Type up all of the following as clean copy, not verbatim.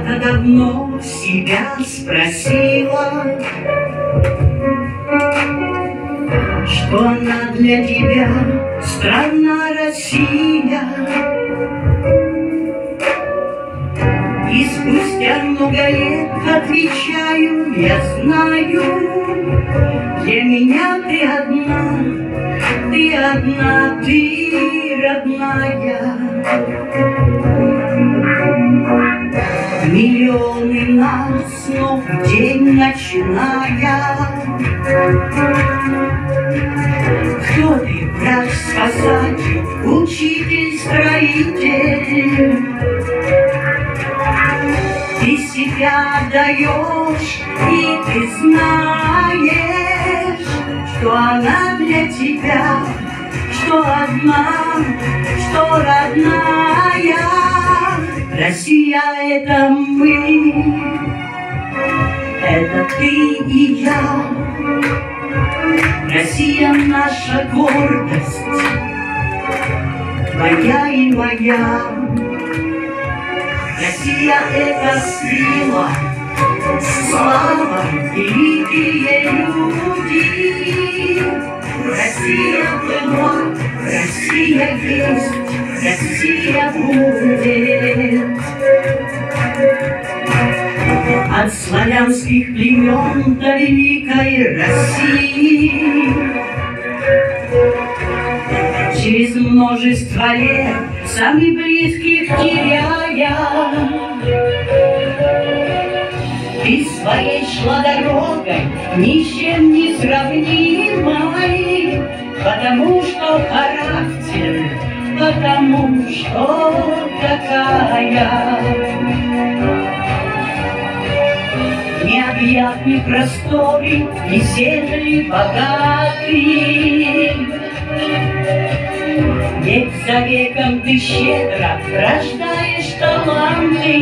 когда-то давно себя спросила, что она для тебя страна Россия. И спустя много лет отвечаю, я знаю, для меня ты одна, ты родная. Миллионы нас, но в день ночная. Кто ты, врач, спасатель, учитель, строитель? Ты себя отдаешь, и ты знаешь, что она для тебя, что одна, что родная. Россия — это мы, это ты и я. Россия — наша гордость, твоя и моя. Россия — это сила, слава, великие люди. Россия была, Россия есть, Россия будет. От славянских племен до великой России, через множество лет самых близких теряя, ты своей шла дорогой ни с чем не сравнимой, потому что характер, потому что такая. Необъятный просторы и земли богатые, век за веком ты щедро рождаешь таланты.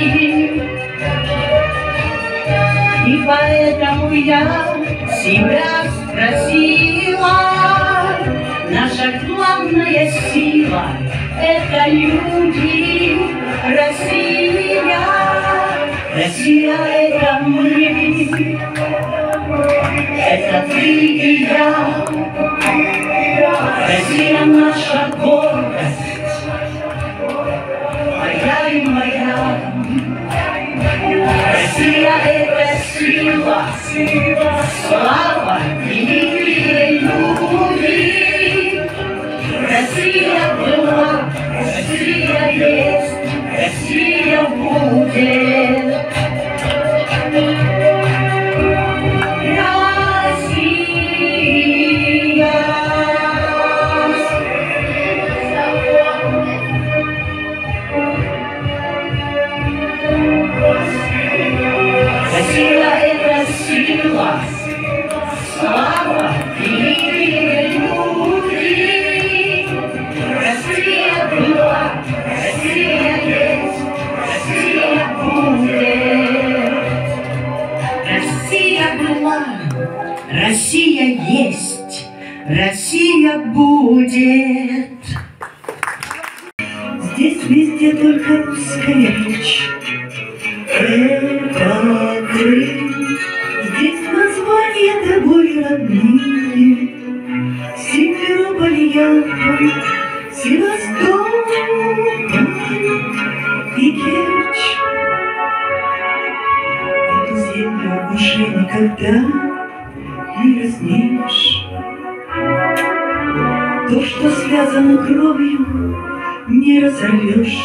И поэтому я себя спросила, наша главная сила — это люди, Россия. Россия — это мы, это ты и я. Россия — наша гордость, моя и моя. Россия — это сила, слава, великие люди. Россия была, Россия есть, Россия будет. Россия — это сила, слава, великие люди. Россия была, Россия есть, Россия будет. Россия была, Россия есть, Россия будет. Здесь везде только русская речь. Это Крым, здесь названия тобой родные. Симферополь, Ялта, Севастополь и Керчь. Эту землю уже никогда не разнешь. То, что связано кровью, не разорвешь.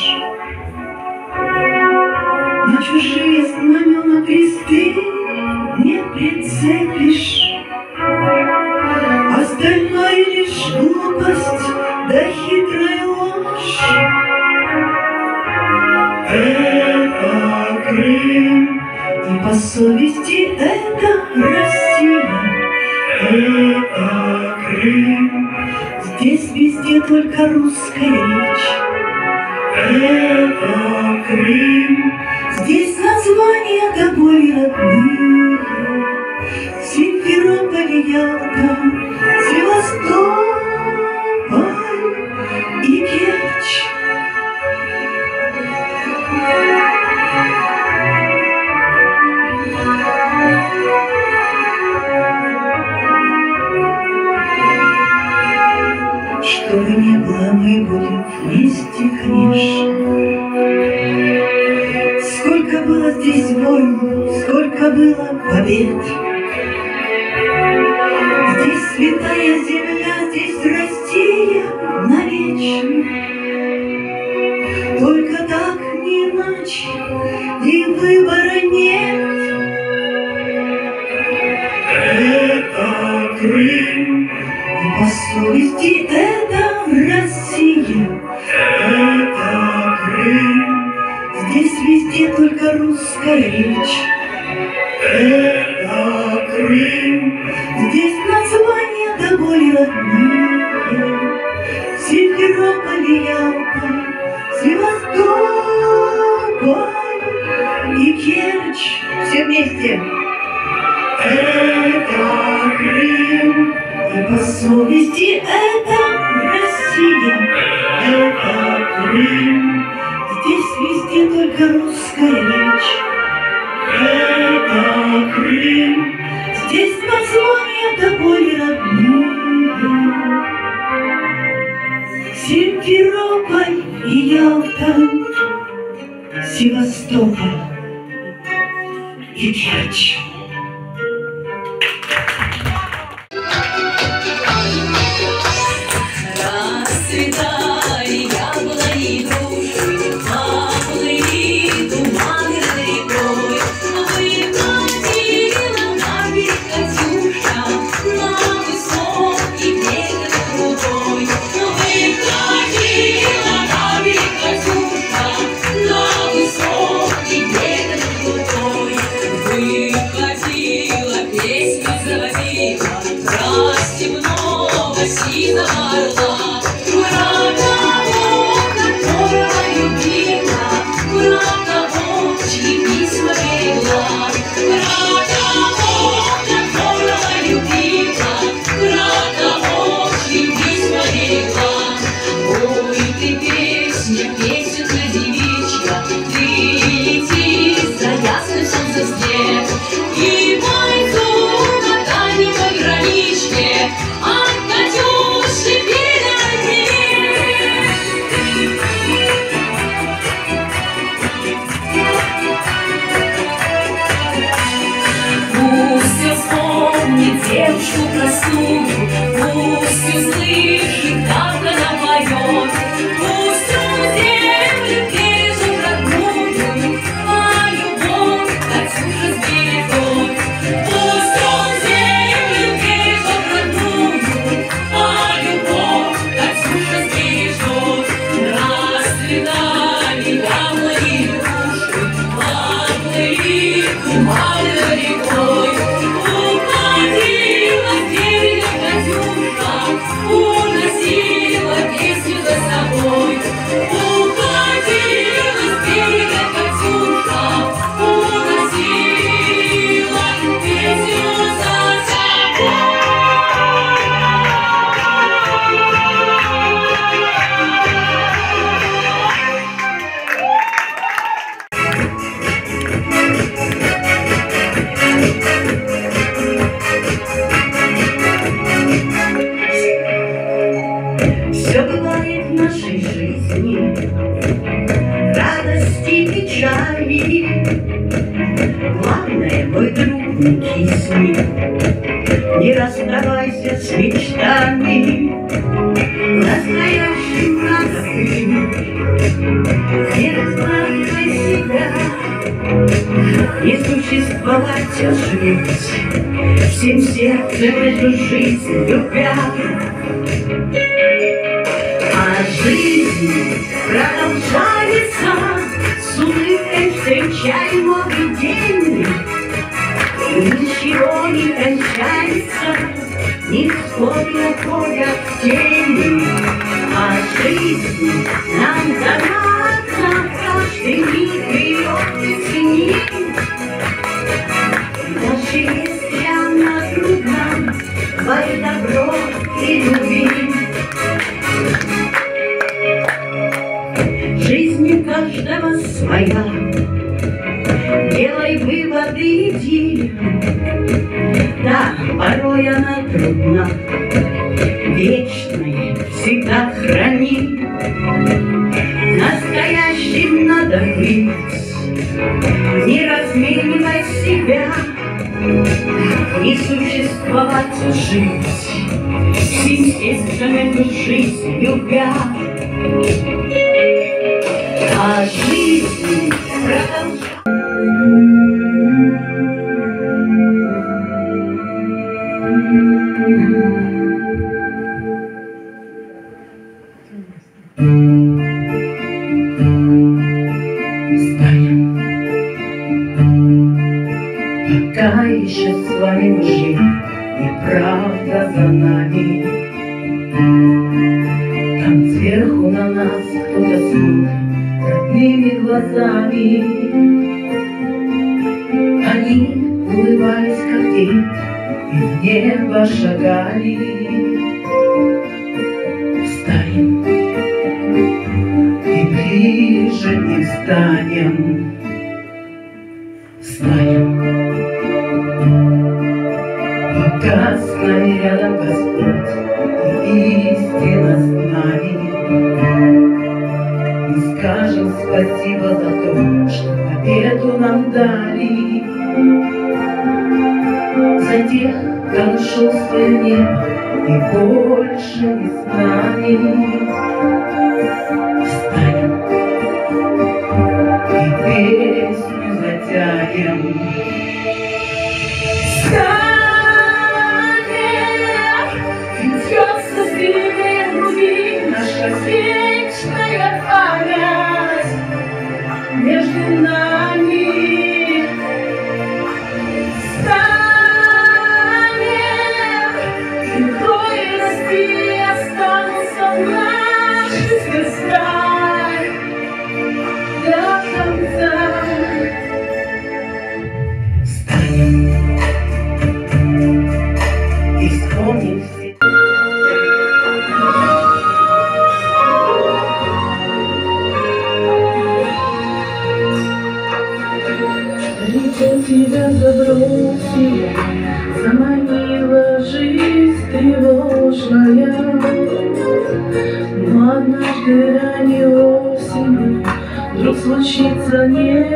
На чужие знамена кресты не прицепишь. Остальное лишь глупость да хитрая ложь. Это Крым, и по совести это Россия. Это Крым, здесь везде только русская речь. Это Крым, здесь названия тобой родные. Симферополь, Ялта, Севастополь и Керчь. было побед. Здесь святая земля, здесь Россия навечно. Только так, не иначе, и выбора нет. Это Крым, и по совести это Россия. Это Крым, здесь везде только русская речь. Это Крым, здесь названия до боли родные. Симферополь и Ялта, Севастополь и Керчь, все вместе. Это Крым, и по совести это Россия. Это Крым, здесь везде только русская речь. Это Крым, здесь названия до боли родные. Симферополь и Ялта, Севастополь и Керчь. Расцветали яблони и груши, поплыли туманы над рекой. Выходила на берег Катюша, на высокий берег крутой. Выходила на берег Катюша, на высокий берег крутой. Выходила, песню заводила, про степного синего орла. Девушку простую, пусть услышит, как она поет. Пусть он землю бережет родную, а любовь Катюша сбережет. Пусть он землю бережет родную, а любовь Катюша сбережет. Расцветали яблони и груши, поплыли туманы над рекой. Уносила песню за собой, уходила с берега Катюша, уносила песню за собой. Все бывает в нашей жизни, радости и печали. Главное, мой друг, не кисни, не расставайся с мечтами. Настоящим надо быть, не разматывай себя, не существовать, а жить, всем сердцем эту жизнь любя. А жизнь продолжается, с улыбкой встречай новый день. Ничего не кончается, ни вскоре уходят в тени. А жизнь нам дана, каждый миг ее цени. Даже если она трудна, твое добро и любви. Жизнь у каждого своя, делай выводы, иди. Да, порой она трудна, вечное всегда храни. Настоящим надо быть, не разменивай себя. Не существовать жить, естественную жизнь любя, а жизнь продолжать. Пока еще с вами жить, и правда за нами. Там сверху на нас кто-то смотрит родными глазами. Они улыбались, как дети, и в небо шагали. Встанем, и ближе не встанем. Встанем, пока с нами рядом Господь и истина с нами. И скажем спасибо за то, что победу нам дали. За тех, кто нашел свое небо и больше не с нами. Встанем и песню затянем. Вечная память между нами. Станем, легко и расти останутся наши сердца до конца. Встанем и вспомним все. Тебя забросила, заманила жизнь тревожная. Но однажды ранней осенью вдруг случится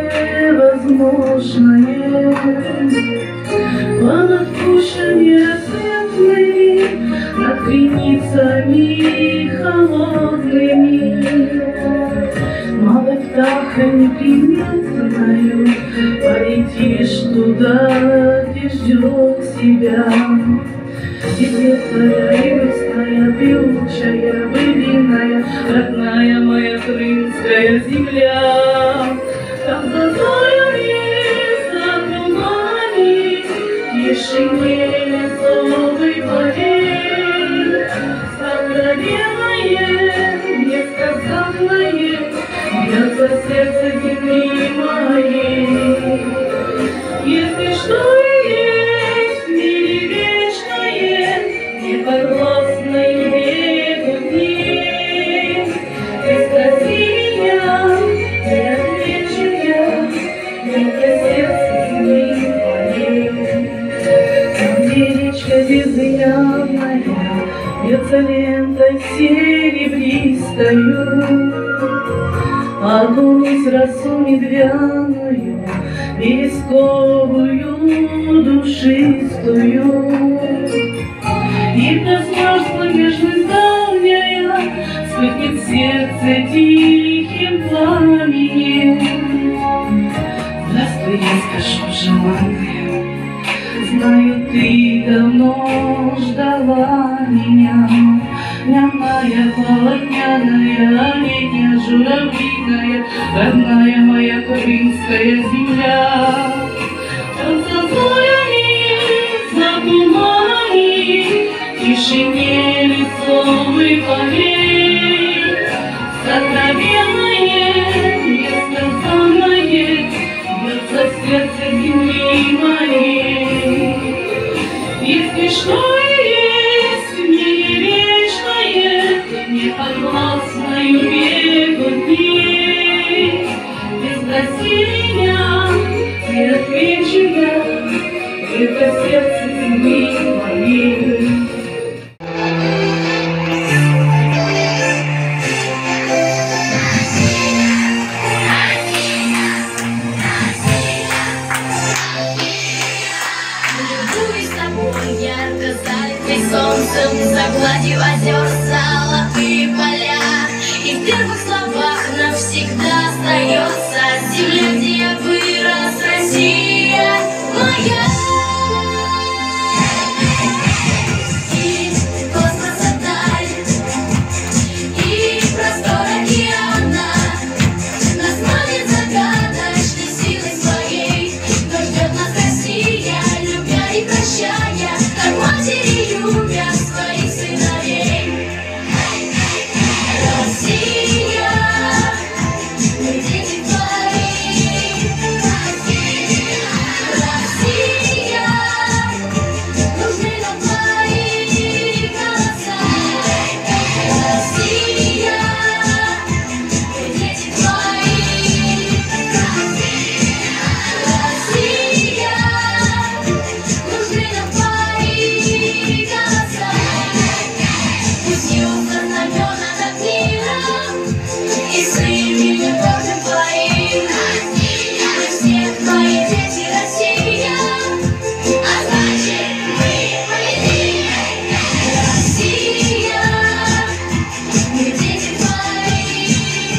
невозможное. Под отпущенными рассветными над границами холодными. Малой птахой неприметною полетишь туда, где ждет тебя. И светлая, и грустная, певучая, былиная, родная моя крымская земля. Там за зорями, за туманами, в тишине лесовой полей, сокровенное, несказанное бьется сердце земли моей. Если что есть в мире вечное, неподвластное веку дней, ты спроси меня, и отвечу я, бьется сердце земли моей. Там, где речка безымянная бьется лентой серебристою, окунись росу медвяную, вересковую, душистую. И коснешься нежность давняя, вспыхнет сердце тихим пламенем. Здравствуй, я скажу желанная, знаю, ты давно ждала меня. Моя полотняная, летняя, журавлиная, родная моя крымская земля. Там за зорями, за туманами, в тишине лесовых полей, сокровенное, несказанное бьется сердце земли моей. Если что есть в мире вечное, неподвластную веку дней, ты спроси меня, и отвечу я, это сердце земли моей. земля, где я вырос, Россия моя. И космоса даль, и простор океана нас манит загадочной силой своей. Но ждет нас Россия, любя и прощая, как матери любят своих сыновей. Россия, мы дети твои. Россия, нужны нам твои голоса. Россия, мы дети твои. Россия, нужны нам твои голоса. Пусть несут знамена над миром, и с ними любовью твоим. Мы все твои дети, Россия, а значит мы победим. Россия, мы дети твои.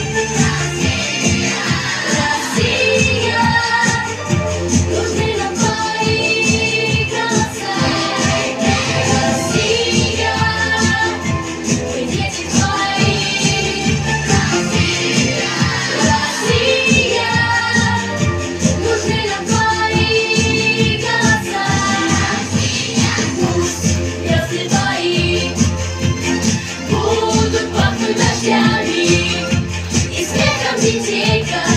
Россия, нужны нам твои голоса. Россия, мы дети твои. Россия, нужны нам твои голоса. Пусть звезды твои будут пахнуть дождями и смехом детей.